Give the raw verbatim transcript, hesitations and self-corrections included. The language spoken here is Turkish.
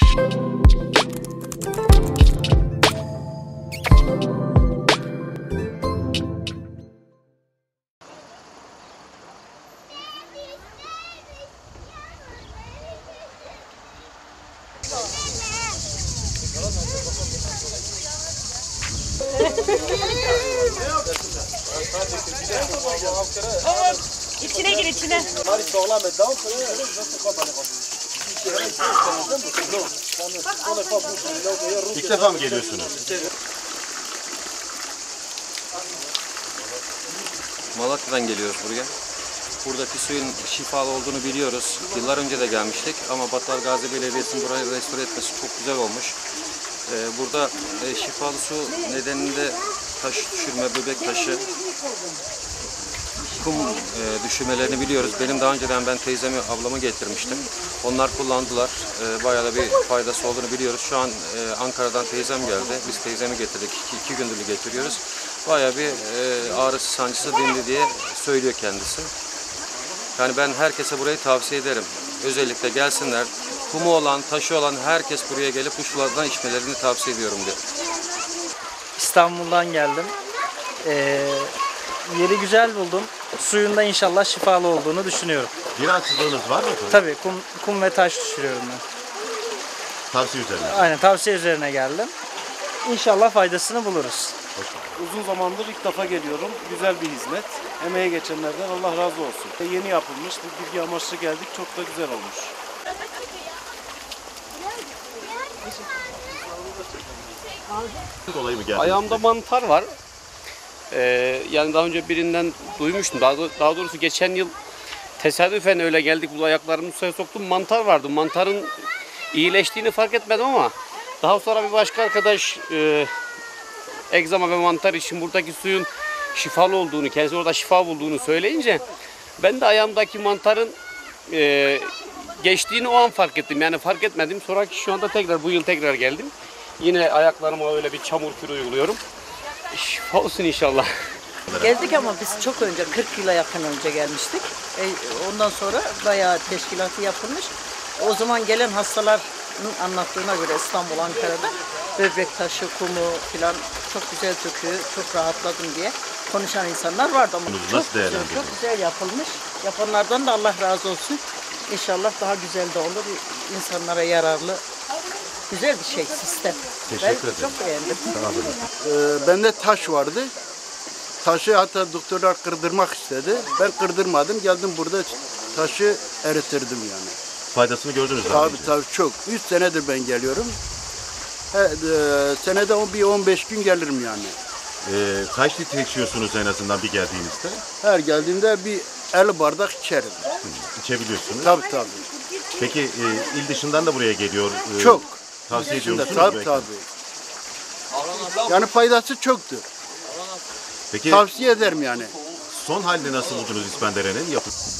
İçine gir içine. İlk defa mı geliyorsunuz? Malatya'dan geliyoruz buraya. Buradaki suyun şifalı olduğunu biliyoruz. Yıllar önce de gelmiştik ama Battal Gazi Belediyesi'nin burayı restore etmesi çok güzel olmuş. Ee, burada e, şifalı su nedeninde taş düşürme, böbrek taşı, kum e, düşürmelerini biliyoruz. Benim daha önceden ben teyzemi, ablamı getirmiştim. Onlar kullandılar. E, bayağı da bir faydası olduğunu biliyoruz. Şu an e, Ankara'dan teyzem geldi. Biz teyzemi getirdik. İki, iki gündür getiriyoruz. Bayağı bir e, ağrısı, sancısı dindi diye söylüyor kendisi. Yani ben herkese burayı tavsiye ederim. Özellikle gelsinler. Kumu olan, taşı olan herkes buraya gelip bu sulardan içmelerini tavsiye ediyorum diye. İstanbul'dan geldim. Ee, yeri güzel buldum. Suyunda inşallah şifalı olduğunu düşünüyorum. Bir rahatsızlığınız var mı? Tabii kum, kum ve taş düşürüyorum ben. Tavsiye üzerine. Aynen, tavsiye üzerine geldim. İnşallah faydasını buluruz. Uzun zamandır ilk defa geliyorum. Güzel bir hizmet. Emeğe geçenlerden Allah razı olsun. Yeni yapılmış, bir bilgi amaçlı geldik. Çok da güzel olmuş. Dolayı mı geldiniz? Ayağımda mantar var. Ee, yani daha önce birinden duymuştum. Daha, do- daha doğrusu geçen yıl tesadüfen öyle geldik. Bu ayaklarımı suya soktum. Mantar vardı. Mantarın iyileştiğini fark etmedim ama daha sonra bir başka arkadaş e, egzama ve mantar için buradaki suyun şifalı olduğunu, kendisi orada şifa bulduğunu söyleyince ben de ayağımdaki mantarın e, geçtiğini o an fark ettim. Yani fark etmedim. Sonra şu anda tekrar bu yıl tekrar geldim. Yine ayaklarıma öyle bir çamur kürü uyguluyorum. Şifa olsun inşallah. Geldik ama biz çok önce, kırk yıla yakın önce gelmiştik. E, ondan sonra bayağı teşkilatı yapılmış. O zaman gelen hastaların anlattığına göre İstanbul, Ankara'da böbrek taşı, kumu falan çok güzel döküyor, çok rahatladım diye konuşan insanlar vardı ama çok güzel, çok güzel yapılmış. Yapanlardan da Allah razı olsun. İnşallah daha güzel de olur, insanlara yararlı. Güzel bir şey, sistem. Teşekkür ben ederim. çok beğendim. Ee, bende taş vardı. Taşı hatta doktorlar kırdırmak istedi. Ben kırdırmadım. Geldim burada taşı eritirdim yani. Faydasını gördünüz mü? Tabii tabii çok. Üç senedir ben geliyorum. He, e, senede on, bir on beş gün gelirim yani. Ee, kaç litre içiyorsunuz en azından bir geldiğinizde? Her geldiğimde bir elli bardak içerim. Hı, içebiliyorsunuz. Tabii tabii. Peki e, il dışından da buraya geliyor. E, Çok. Tavsiye ediyor Şimdi, musunuz? tabii belki? tabii. Yani faydası çoktur. Peki Tavsiye ederim yani. son halini nasıl buldunuz İspendere'nin? Yapı